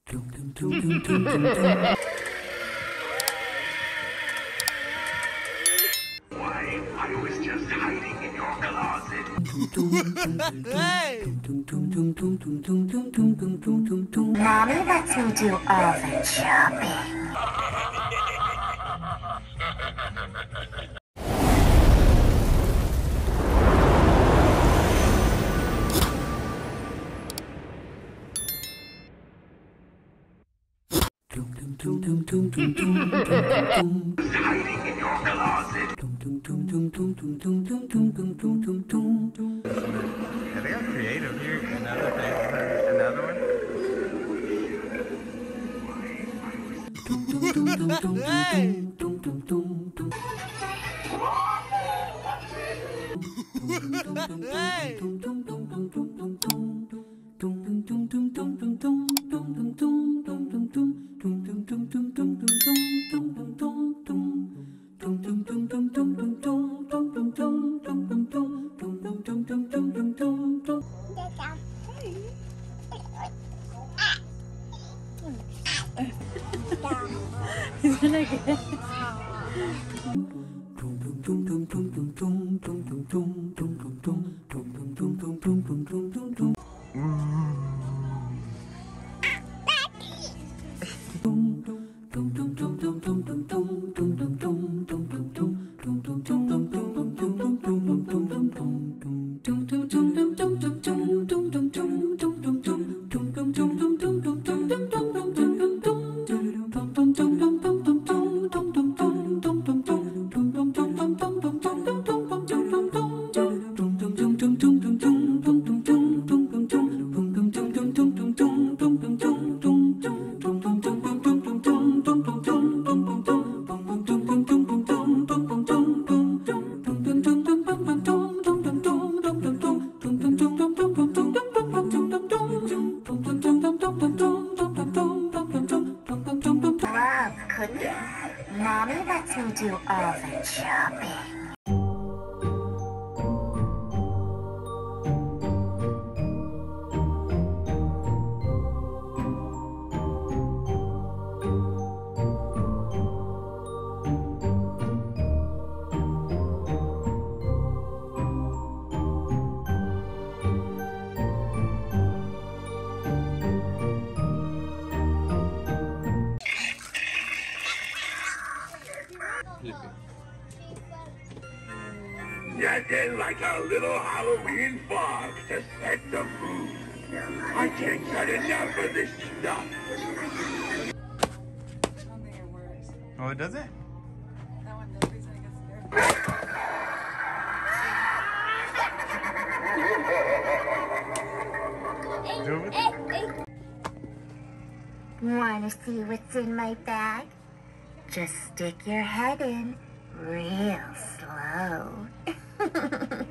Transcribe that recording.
Why, I was just hiding in your closet. Hey! Mommy lets me do all the shopping. Hiding in your closet. Yeah, they got creative here. Another thing. Another one. Hey! Hey! He's gonna get Love cooking. Mommy lets me do all the shopping. Nothing like a little Halloween fog to set the mood. I can't get enough of this stuff. Oh, does it? Wanna see what's in my bag? Just stick your head in real slow.